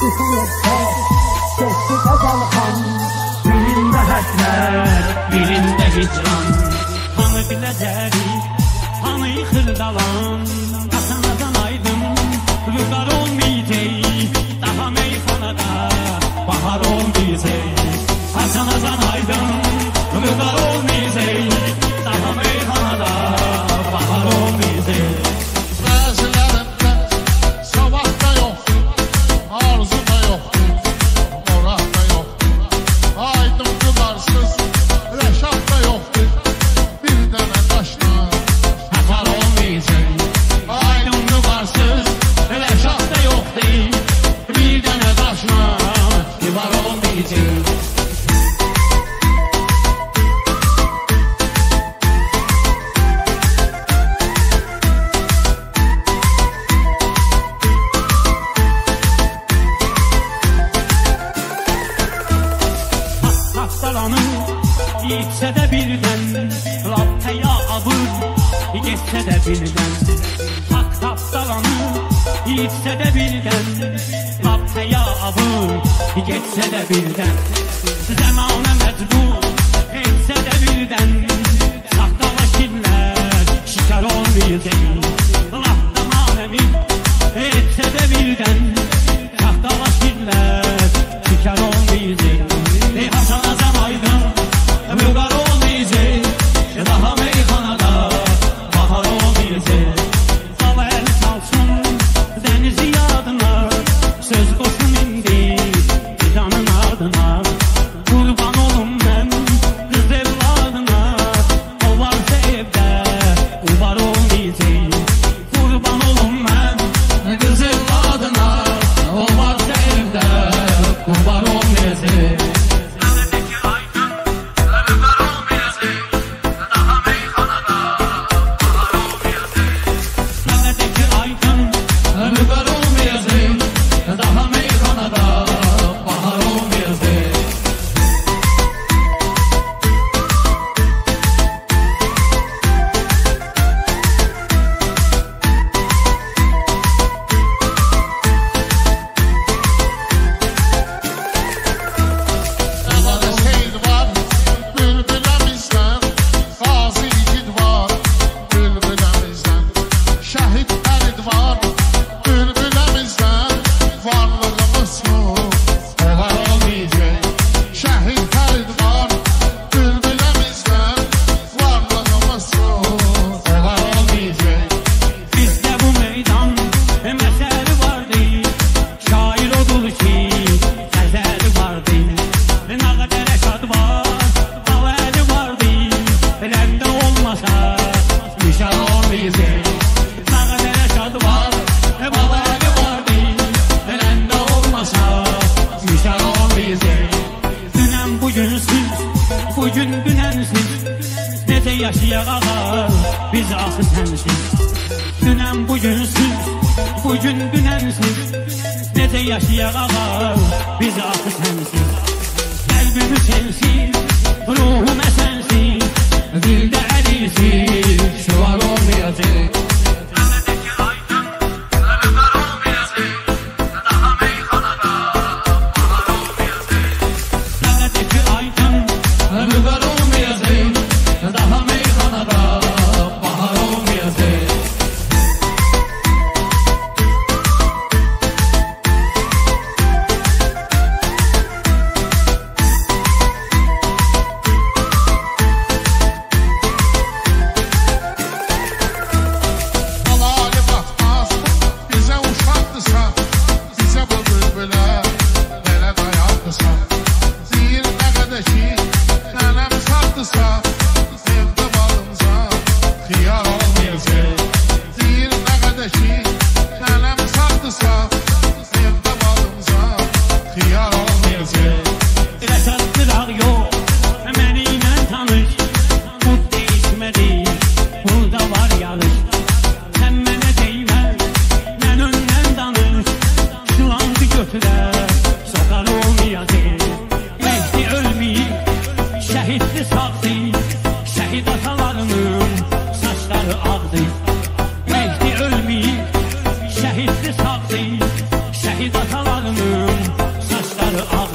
Birində həsrət, birində hicran. Hanı biləcəri, hanı xırdalan. Hasanazan aydın, rüzgar olmayacaq. Daha meyxanada bahar olmayacaq. Hasanazan aydın, rüzgar olmayacaq. Daha meyxanada bahar olmayacaq. Gitsə də birdən, lattaya abır, getsə də birdən. Hak tapdalanır, gitsə də birdən, lattaya abır, getsə də birdən. Zəmanə məcbur, etsə də birdən, saxtalaşırlar, şikar olmayacaq. Latta manəvi, etsə də birdən, saxtalaşırlar, şikar olmayacaq. Hasanazan aydın, rüzgar olmayacaq, daha meyxanada bahar olmayacaq. Dal əl salsın dənizi yadına, söz qoşun indi canın ardına. Qurban olum mən qız evladına, o varsa evdə uvar olmayacaq. Qurban olum mən qız evladına, o varsa evdə uvar olmayacaq. Bugün dünənsiz, necə yaşayaq ağa, biz axı sənsiz. Dünən bugünsüz, bugün dünənsiz, necə yaşayaq ağa, biz axı sənsiz. Qəlbimi sensiz, ruhum əsensiz, dildə əlisiz, şüvar olmayacaq. Mehdi ölmeyip şehitli saklı şehit atalarının ağır